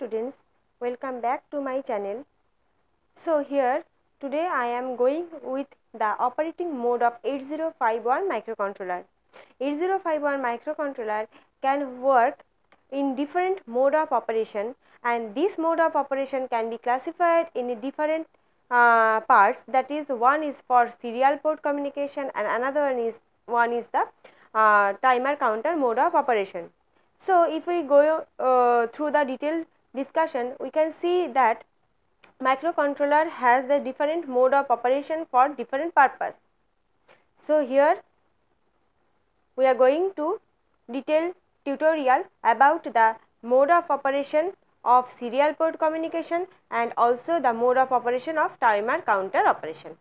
students, welcome back to my channel. So here today I am going with the operating mode of 8051 microcontroller. 8051 microcontroller can work in different mode of operation, and this mode of operation can be classified in different parts. That is, one is for serial port communication and another one is the timer counter mode of operation. So if we go through the detailed discussion, we can see that microcontroller has the different mode of operation for different purpose. So here we are going to detailed tutorial about the mode of operation of serial port communication and also the mode of operation of timer counter operation.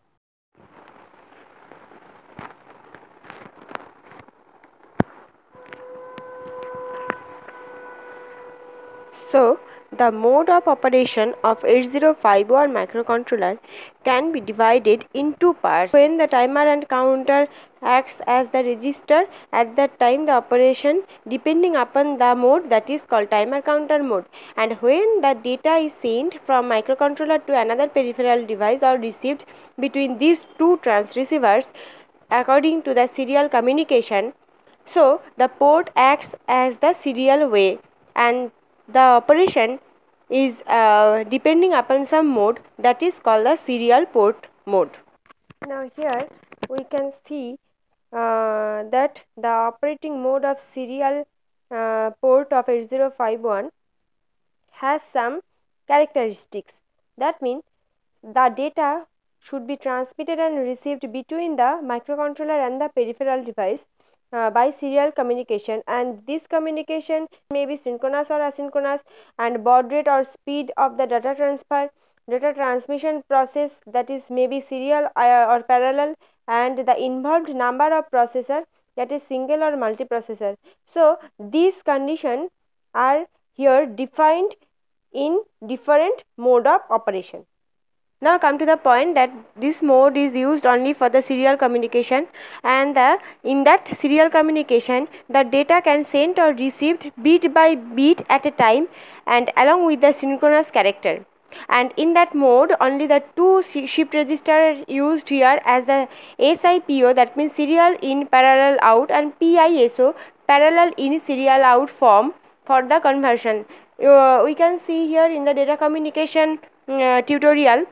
So the mode of operation of 8051 microcontroller can be divided in two parts. When the timer and counter acts as the register, at that time the operation depending upon the mode, that is called timer counter mode, and when the data is sent from microcontroller to another peripheral device or received between these two transceivers according to the serial communication, so the port acts as the serial way and the operation is depending upon some mode, that is called the serial port mode. Now here we can see that the operating mode of serial port of 8051 has some characteristics. That means the data should be transmitted and received between the microcontroller and the peripheral device by serial communication, and this communication may be synchronous or asynchronous, and baud rate or speed of the data transmission process, that is maybe serial or parallel, and the involved number of processor, that is single or multiprocessor. So these conditions are here defined in different mode of operation. Now come to the point that this mode is used only for the serial communication, and in that serial communication the data can sent or received bit by bit at a time and along with the synchronous character. And in that mode only the two shift register are used here as the SIPO, that means serial in parallel out, and PISO, parallel in serial out form for the conversion. We can see here in the data communication tutorial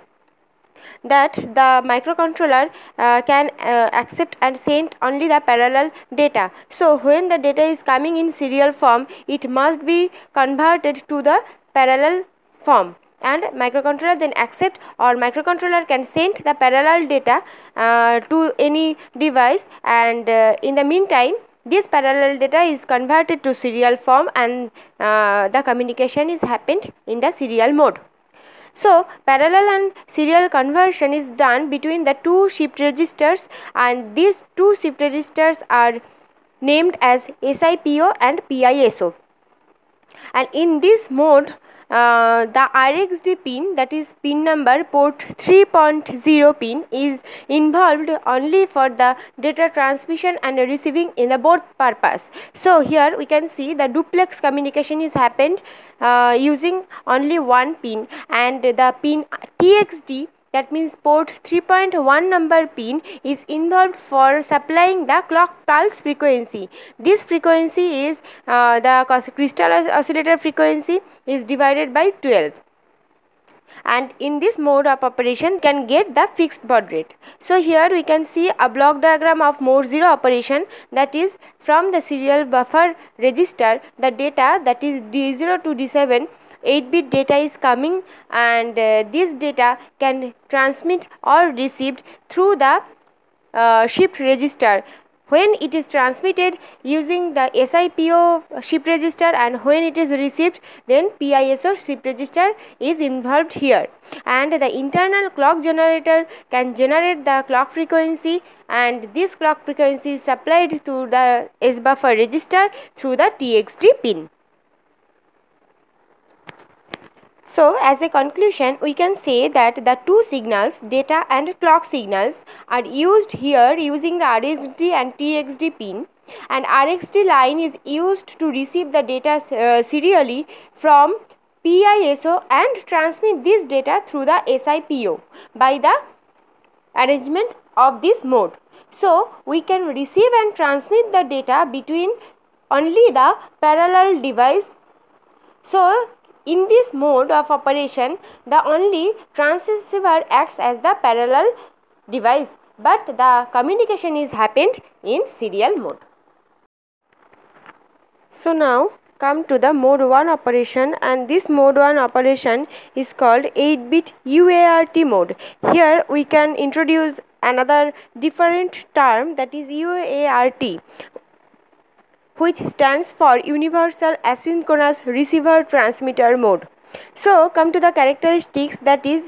that the microcontroller can accept and send only the parallel data. So when the data is coming in serial form, it must be converted to the parallel form, and microcontroller then accept, or microcontroller can send the parallel data to any device, and in the meantime this parallel data is converted to serial form, and the communication is happened in the serial mode. So parallel and serial conversion is done between the two shift registers, and these two shift registers are named as SIPO and PISO. And in this mode the RxD pin, that is pin number port 3.0 pin, is involved only for the data transmission and receiving in the both purpose. So here we can see the duplex communication is happened using only one pin, and the pin TXD, that means port 3.1 number pin, is involved for supplying the clock pulse frequency. This frequency is the crystal oscillator frequency is divided by 12, and in this mode of operation can get the fixed baud rate. So here we can see a block diagram of mode 0 operation, that is from the serial buffer register the data, that is D0 to D7 8-bit data is coming, and this data can transmit or received through the shift register. When it is transmitted using the SIPO shift register, and when it is received, then PISO shift register is involved here, and the internal clock generator can generate the clock frequency, and this clock frequency is supplied to the S buffer register through the TXD pin. So as a conclusion, we can say that the two signals, data and clock signals, are used here using the RxD and TXD pin, and RxD line is used to receive the data serially from PISO and transmit this data through the SIPO by the arrangement of this mode. So we can receive and transmit the data between only the parallel device. So in this mode of operation, the only transceiver acts as the parallel device, but the communication is happened in serial mode. So now come to the mode 1 operation, and this mode 1 operation is called 8-bit UART mode. Here we can introduce another different term, that is UART, which stands for Universal Asynchronous Receiver Transmitter Mode. So come to the characteristics, that is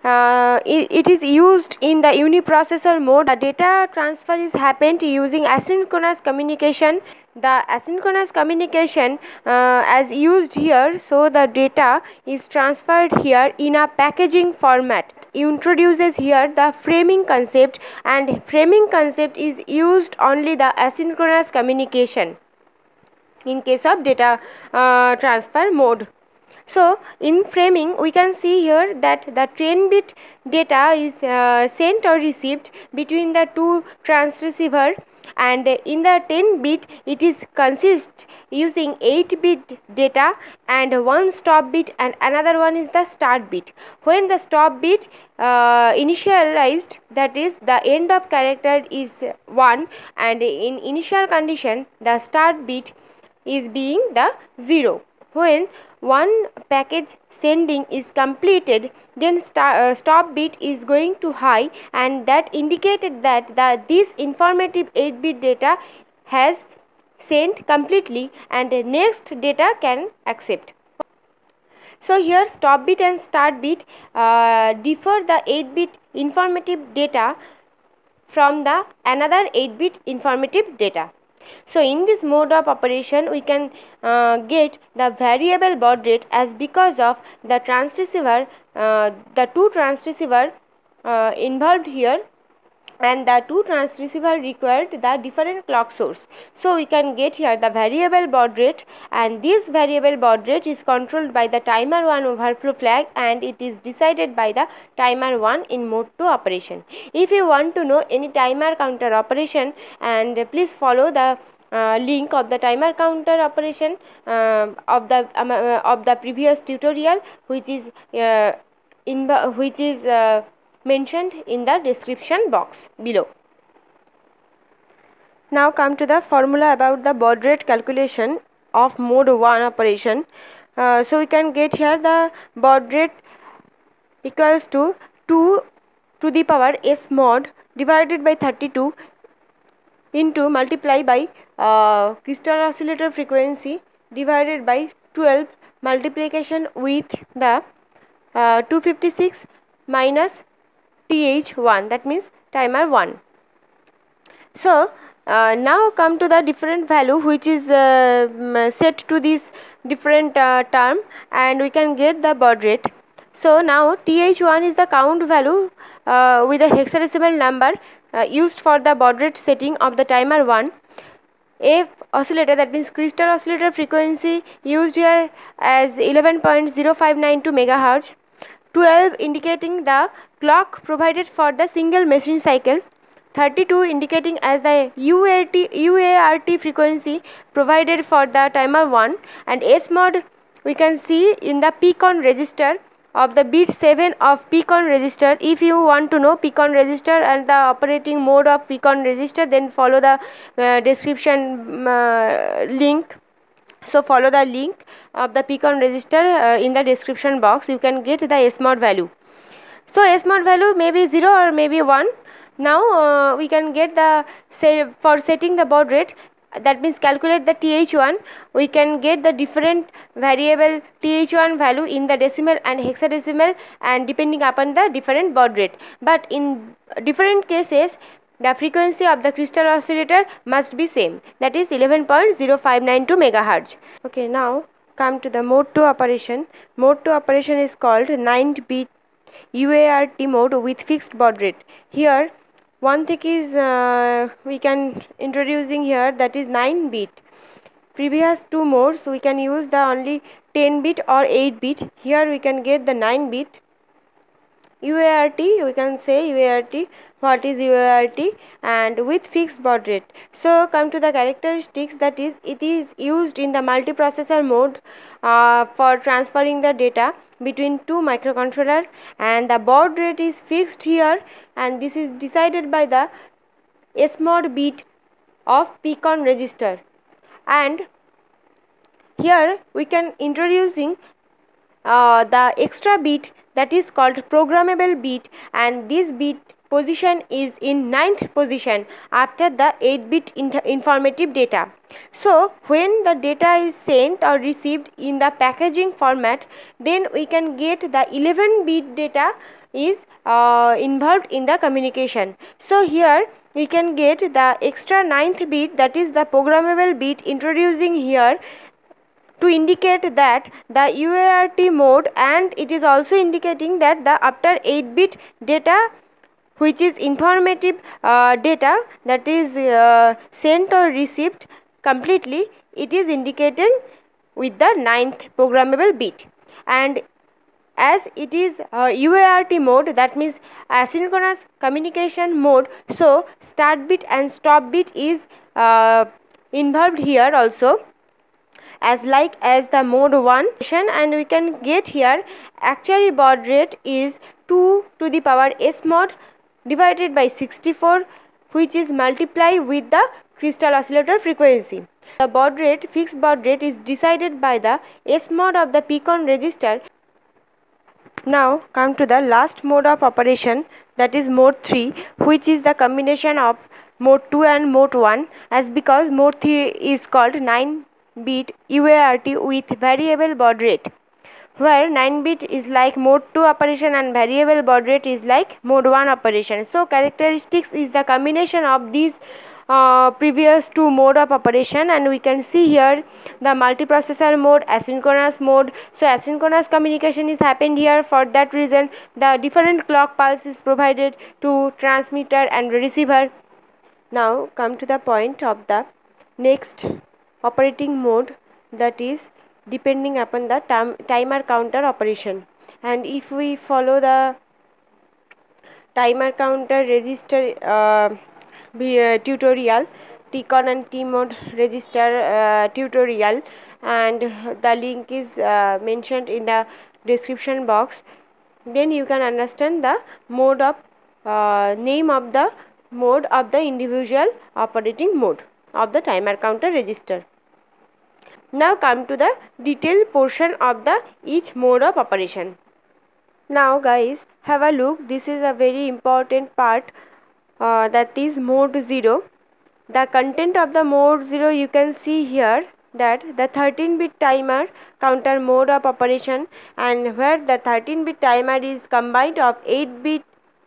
it is used in the uniprocessor mode. The data transfer is happened using asynchronous communication. The asynchronous communication as used here, so the data is transferred here in a packaging format. It introduces here the framing concept, and framing concept is used only the asynchronous communication in case of data transfer mode. So in framing we can see here that the 10-bit data is sent or received between the two transceiver, and in the 10-bit it is consists using 8-bit data and one stop bit, and another one is the start bit. When the stop bit initialized, that is the end of character is 1, and in initial condition the start bit is being the 0. When one package sending is completed, then stop bit is going to high, and that indicated that this informative 8-bit data has sent completely and next data can accept. So here stop bit and start bit differ the 8-bit informative data from the another 8-bit informative data. So in this mode of operation we can get the variable baud rate, as because of the transceiver, the two transceiver involved here, and the two transceiver required the different clock source. So we can get here the variable baud rate, and this variable baud rate is controlled by the timer 1 overflow flag, and it is decided by the timer 1 in mode 2 operation. If you want to know any timer counter operation, and please follow the link of the timer counter operation of the previous tutorial, which is mentioned in the description box below. Now come to the formula about the baud rate calculation of mode 1 operation. So we can get here the baud rate equals to 2 to the power s mod divided by 32 into multiply by crystal oscillator frequency divided by 12 multiplication with the 256 minus TH1, that means timer 1. So now come to the different value which is set to this different term, and we can get the baud rate. So now TH1 is the count value with a hexadecimal number used for the baud rate setting of the timer 1. F oscillator, that means crystal oscillator frequency used here as 11.0592 MHz. 12 indicating the clock provided for the single machine cycle. 32 indicating as the UART frequency provided for the timer 1, and S mod we can see in the PCON register of the bit 7 of PCON register. If you want to know PCON register and the operating mode of PCON register, then follow the description link. So follow the link of the PCON register in the description box. You can get the S mod value. So S mod value may be 0 or maybe 1. Now we can get the for setting the baud rate, that means calculate the TH1. We can get the different variable TH1 value in the decimal and hexadecimal, and depending upon the different baud rate. But in different cases the frequency of the crystal oscillator must be same, that is 11.0592 MHz. Okay, now come to the mode 2 operation. Mode 2 operation is called 9-bit UART mode with fixed baud rate. Here one thing is we can introducing here, that is 9-bit. previous two modes we can use the only 10 bit or 8 bit. Here we can get the 9 bit UART, we can say UART. What is UART? And with fixed baud rate. So come to the characteristics, that is it is used in the multiprocessor mode for transferring the data between two microcontroller, and the baud rate is fixed here, and this is decided by the SMOD bit of PCON register. And here we can introducing the extra bit that is called programmable bit, and this bit position is in 9th position after the 8-bit informative data. So when the data is sent or received in the packaging format, then we can get the 11-bit data is involved in the communication. So here we can get the extra 9th bit, that is the programmable bit, introducing here to indicate that the UART mode, and it is also indicating that the after 8-bit data, which is informative data, that is sent or received completely, it is indicating with the 9th programmable bit. And as it is UART mode, that means asynchronous communication mode, so start bit and stop bit is involved here also, as like as the mode 1, and we can get here actually baud rate is 2 to the power S mod divided by 64, which is multiply with the crystal oscillator frequency. The baud rate, fixed baud rate, is decided by the S mod of the PCON register. Now come to the last mode of operation, that is mode 3, which is the combination of mode 2 and mode 1, as because mode 3 is called 9-bit UART with variable baud rate, where 9-bit is like mode 2 operation and variable baud rate is like mode 1 operation. So characteristics is the combination of these previous two mode of operation, and we can see here the multiprocessor mode, asynchronous mode. So asynchronous communication is happened here. For that reason the different clock pulse is provided to transmitter and receiver. Now come to the point of the next operating mode, that is depending upon the timer counter operation. And if we follow the timer counter register tutorial, TCON and T mode register tutorial, and the link is mentioned in the description box, then you can understand the mode of name of the mode of the individual operating mode of the timer counter register. Now come to the detailed portion of the each mode of operation. Now guys, have a look, this is a very important part, that is mode 0. The content of the mode 0, you can see here that the 13-bit timer counter mode of operation, and where the 13-bit timer is combined of 8-bit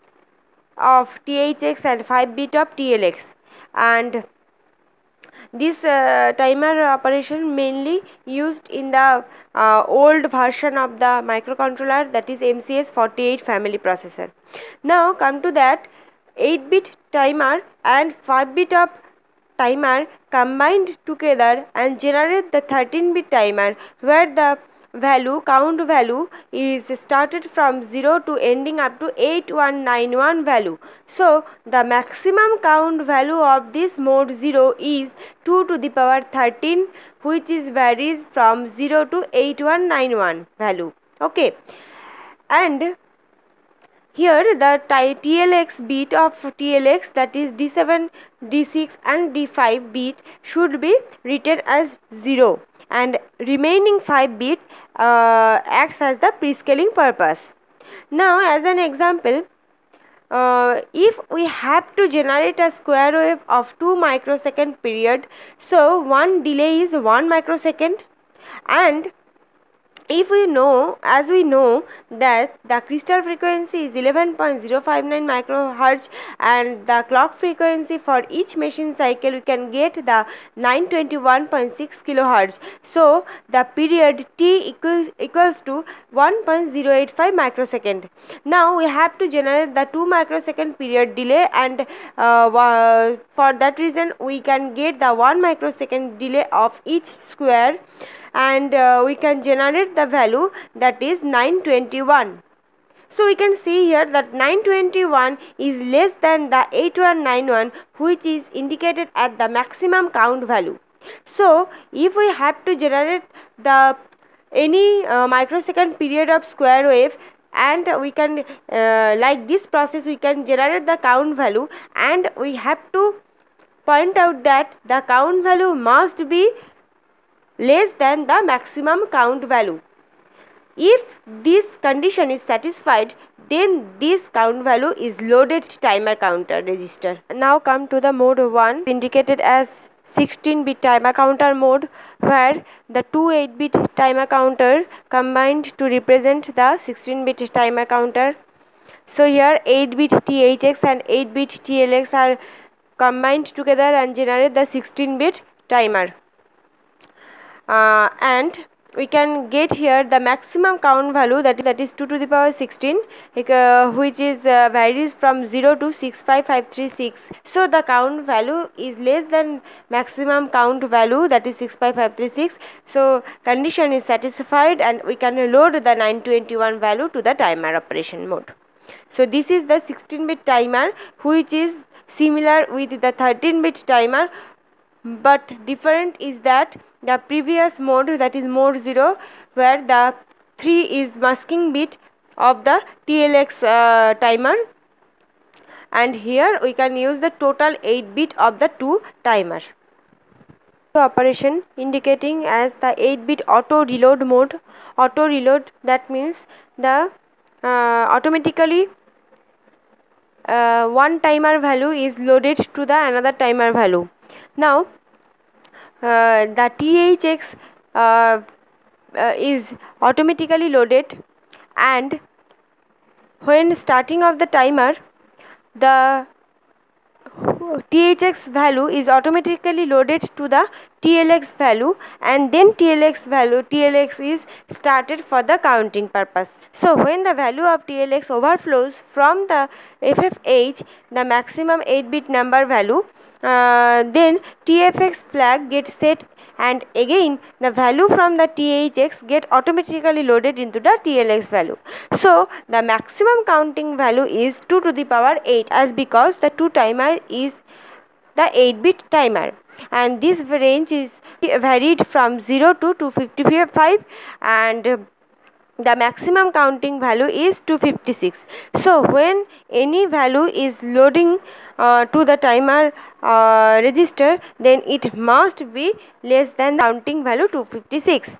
of THX and 5-bit of TLX. And this timer operation mainly used in the old version of the microcontroller, that is MC-51 family processor. Now come to that 8-bit timer and 5-bit of timer combined together and generate the 13-bit timer, where the count value is started from 0 to ending up to 8191 value. So the maximum count value of this mode 0 is 2 to the power 13, which is varies from 0 to 8191 value. Okay, and here the TLX bit of TLX, that is D7, D6 and D5 bit, should be written as 0, and remaining 5 bit acts as the prescaling purpose. Now as an example, if we have to generate a square wave of 2 microsecond period, so one delay is 1 microsecond, and if we know, as we know that the crystal frequency is 11.059 microhertz and the clock frequency for each machine cycle, we can get the 921.6 kilohertz. So the period T equals to 1.085 microsecond. Now we have to generate the 2 microsecond period delay, and for that reason we can get the 1 microsecond delay of each square, and we can generate the value that is 921. So we can see here that 921 is less than the 8191, which is indicated at the maximum count value. So if we have to generate the any microsecond period of square wave, and we can like this process we can generate the count value, and we have to point out that the count value must be less than the maximum count value. If this condition is satisfied, then this count value is loaded timer counter register. Now come to the mode 1, indicated as 16-bit timer counter mode, where the two 8-bit timer counter combined to represent the 16-bit timer counter. So here 8-bit THX and 8-bit TLX are combined together and generate the 16-bit timer. And we can get here the maximum count value, that is 2 to the power 16, which is varies from 0 to 65536. So the count value is less than maximum count value, that is 65536. So condition is satisfied and we can load the 921 value to the timer operation mode. So this is the 16-bit timer, which is similar with the 13-bit timer, but different is that the previous mode, that is mode 0, where the 3 is masking bit of the TLX timer, and here we can use the total 8 bit of the 2 timer. Operation indicating as the 8-bit auto reload mode. Auto reload, that means the automatically one timer value is loaded to the another timer value. Now the THX is automatically loaded, and when starting of the timer, the THX value is automatically loaded to the TLX value, and then TLX is started for the counting purpose. So when the value of TLX overflows from the FFH, the maximum 8-bit number value, then TFX flag gets set, and again the value from the THX get automatically loaded into the TLX value. So the maximum counting value is 2 to the power 8, as because the 2 timer is the 8-bit timer, and this range is varied from 0 to 255, and the maximum counting value is 256. So when any value is loading to the timer register, then it must be less than the counting value 256.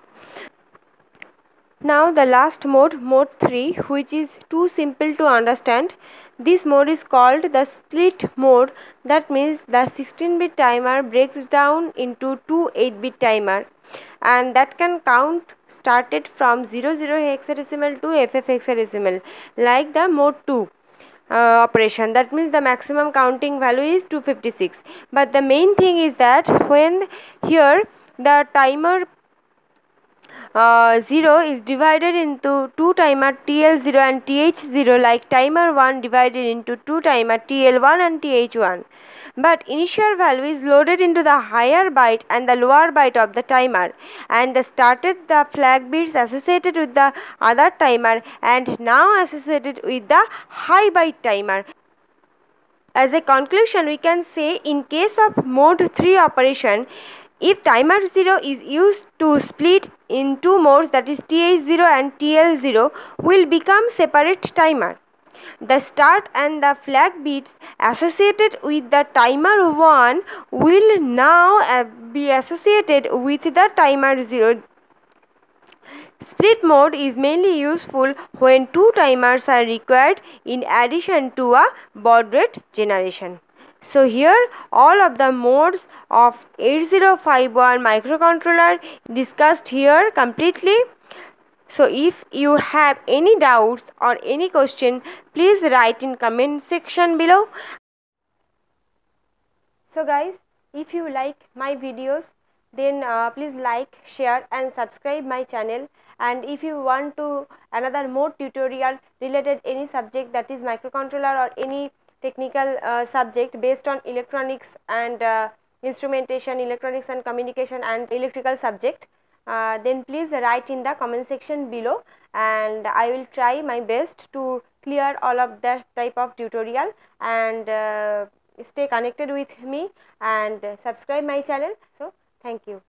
Now the last mode, mode 3, which is too simple to understand. This mode is called the split mode. That means the 16-bit timer breaks down into two 8-bit timer, and that can count started from 00 hexadecimal to FF hexadecimal, like the mode 2 operation. That means the maximum counting value is 256. But the main thing is that when here the timer 0 is divided into two timer TL0 and TH0, like timer 1 divided into two timer TL1 and TH1. But initial value is loaded into the higher byte and the lower byte of the timer, and started the flag bits associated with the other timer and now associated with the high byte timer. As a conclusion, we can say in case of mode 3 operation, if timer 0 is used to split in two modes, that is TH0 and TL0 will become separate timer. The start and the flag bits associated with the timer 1 will now be associated with the timer 0. Split mode is mainly useful when two timers are required in addition to a baud rate generation. So here all of the modes of 8051 microcontroller discussed here completely. So if you have any doubts or any question, please write in comment section below. So guys, if you like my videos, then please like, share and subscribe my channel. And if you want to another more tutorial related any subject, that is microcontroller or any technical subject based on electronics and instrumentation, electronics and communication and electrical subject, then please write in the comment section below, and I will try my best to clear all of that type of tutorial. And stay connected with me and subscribe my channel. So thank you.